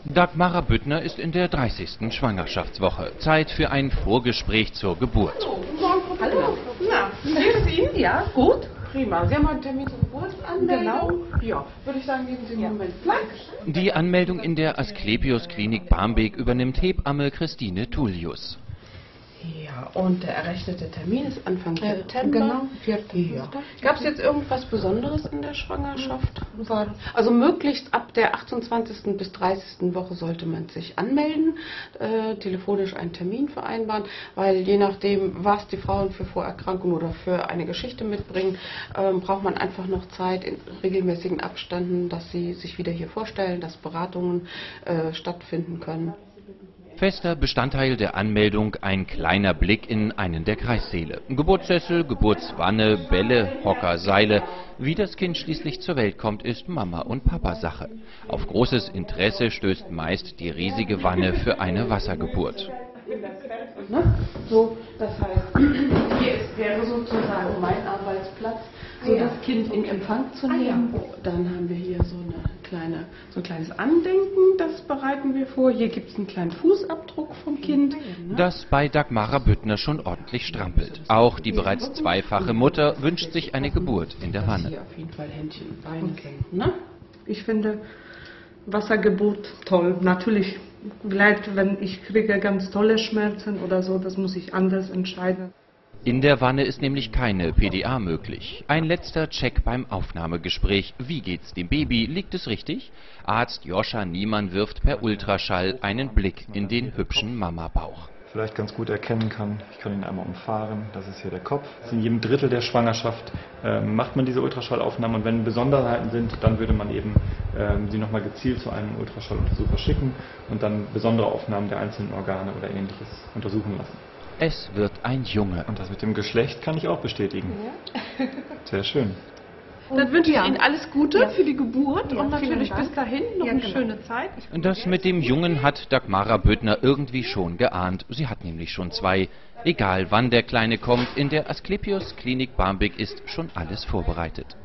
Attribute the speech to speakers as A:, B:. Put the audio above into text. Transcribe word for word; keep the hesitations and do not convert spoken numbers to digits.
A: Dagmara Büttner ist in der dreißigsten Schwangerschaftswoche. Zeit für ein Vorgespräch zur Geburt.
B: Hallo. Na, wie geht es Ihnen? Ja, gut. Prima. Sie haben heute einen Termin zur Geburtsanmeldung. Genau. Ja, würde ich sagen, geben Sie einen Moment Platz.
A: Die Anmeldung in der Asklepios Klinik Barmbek übernimmt Hebamme Christine Tullius.
B: Ja, und der errechnete Termin ist Anfang
C: Ja,
B: September.
C: genau, vierten
B: Ja. Gab es jetzt irgendwas Besonderes in der Schwangerschaft? Also möglichst ab der achtundzwanzigsten bis dreißigsten Woche sollte man sich anmelden, äh, telefonisch einen Termin vereinbaren, weil je nachdem, was die Frauen für Vorerkrankungen oder für eine Geschichte mitbringen, ähm, braucht man einfach noch Zeit in regelmäßigen Abständen, dass sie sich wieder hier vorstellen, dass Beratungen äh, stattfinden können.
A: Fester Bestandteil der Anmeldung ein kleiner Blick in einen der Kreissäle. Geburtssessel, Geburtswanne, Bälle, Hocker, Seile. Wie das Kind schließlich zur Welt kommt, ist Mama und Papa Sache. Auf großes Interesse stößt meist die riesige Wanne für eine Wassergeburt.
B: So, das heißt, hier ist, wäre sozusagen mein Arbeitsplatz, so das Kind in Empfang zu nehmen. Dann haben wir hier so eine kleine, so ein kleines Andenken, das bereiten wir vor. Hier gibt es einen kleinen Fußabdruck vom Kind.
A: Das bei Dagmara Büttner schon ordentlich strampelt. Auch die bereits zweifache Mutter wünscht sich eine Geburt in der Wanne.
B: Hier auf jeden Fall Händchen und Beine.
C: Okay.
B: Ne?
C: Ich finde Wassergeburt toll. Natürlich, vielleicht wenn ich kriege ganz tolle Schmerzen oder so, das muss ich anders entscheiden.
A: In der Wanne ist nämlich keine P D A möglich. Ein letzter Check beim Aufnahmegespräch. Wie geht's dem Baby? Liegt es richtig? Arzt Joscha Niemann wirft per Ultraschall einen Blick in den hübschen Mamabauch.
D: Vielleicht ganz gut erkennen kann. Ich kann ihn einmal umfahren. Das ist hier der Kopf. In jedem Drittel der Schwangerschaft äh, macht man diese Ultraschallaufnahmen und wenn Besonderheiten sind, dann würde man eben äh, sie nochmal gezielt zu einem Ultraschalluntersucher schicken und dann besondere Aufnahmen der einzelnen Organe oder ähnliches untersuchen lassen.
A: Es wird ein Junge.
D: Und das mit dem Geschlecht kann ich auch bestätigen. Ja. Sehr schön.
B: Dann wünsche ich
C: Ja.
B: Ihnen alles Gute
C: Ja.
B: für die Geburt
C: Ja,
B: und natürlich
C: vielen Dank.
B: bis dahin noch
C: Ja,
B: eine
C: genau.
B: schöne Zeit.
A: Das mit dem Jungen hat Dagmara Büttner irgendwie schon geahnt. Sie hat nämlich schon zwei. Egal wann der Kleine kommt, in der Asklepios Klinik Barmbek ist schon alles vorbereitet.